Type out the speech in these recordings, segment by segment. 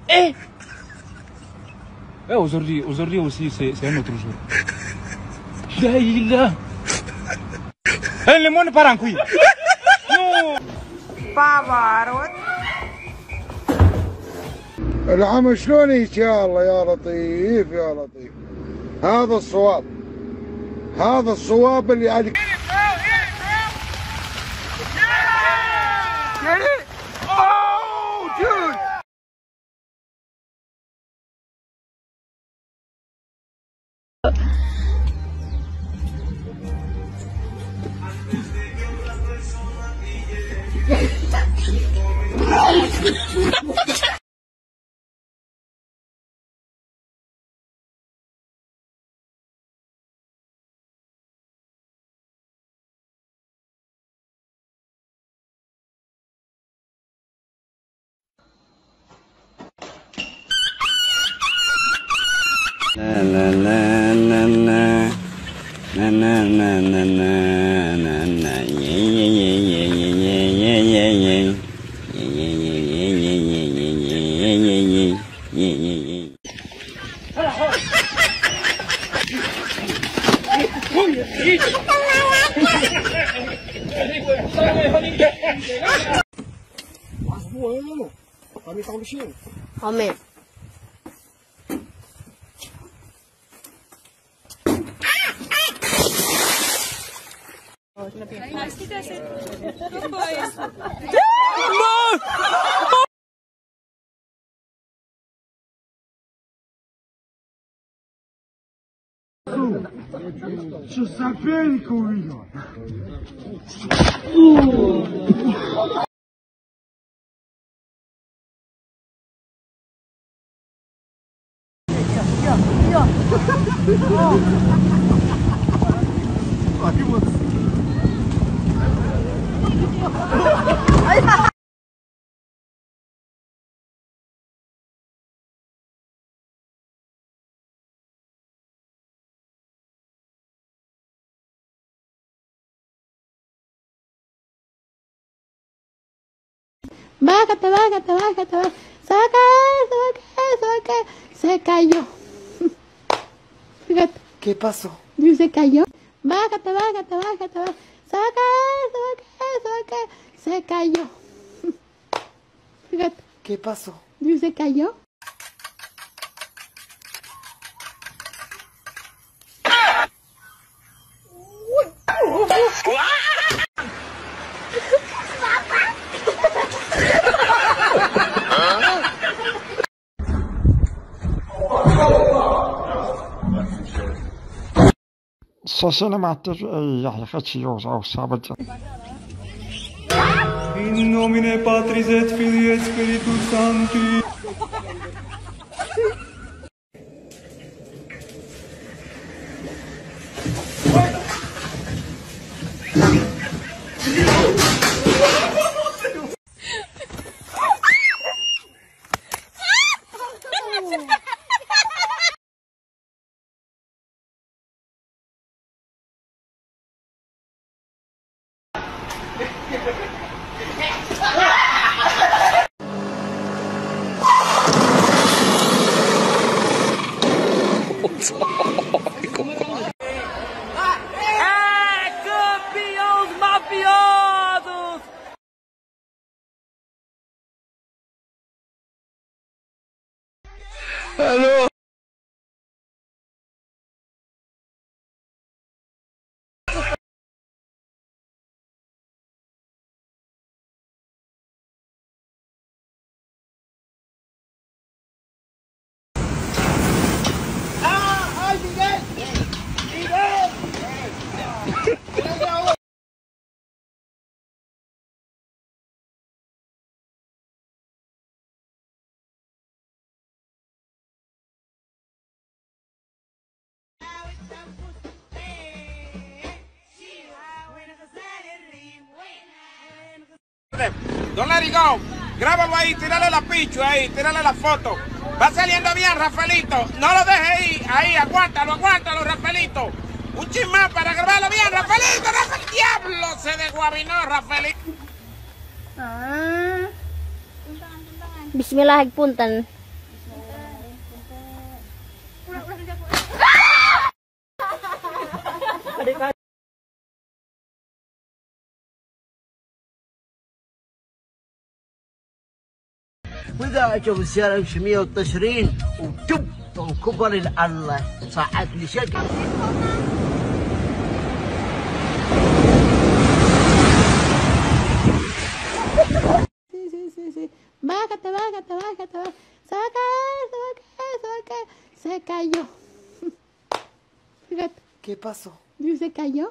Eh aujourd'hui aussi, c'est un autre jour. Là. Le monde part en couille. Non. Поворот. العمى شلون هيك يا الله يا لطيف يا لطيف. هذا الصواب. هذا الصواب اللي عليك. La la la la la na na na na na na na yeah yeah yeah yeah yeah yeah yeah Homem. شو سافينك وياه Bájate. Saca. Se cayó. Fíjate. ¿Qué pasó? Se cayó. Bájate. Saca. Se cayó. Fíjate. ¿Qué pasó? Se cayó. Så cinematic jag faccio sabato. In nomine Patris et Filii et Spiritus Sancti. Campeões mafiosos! Hello. Don Larigón, grábalo ahí, tírale la pichu ahí, tírale la foto. Va saliendo bien, Rafaelito. No lo dejes ir, ahí, aguántalo, Rafaelito. Un chismán para grabarlo bien, Rafaelito, diablo, se desguabinó, Rafaelito. Bismillah, punten. واذا اشوف السياره يمشي 120 وتب وكبر الله صعد لي شكل. Sí. Bájate. Saca. Se cayó. Fíjate. ¿Qué pasó? Se cayó.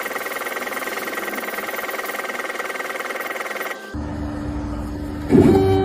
Thank you.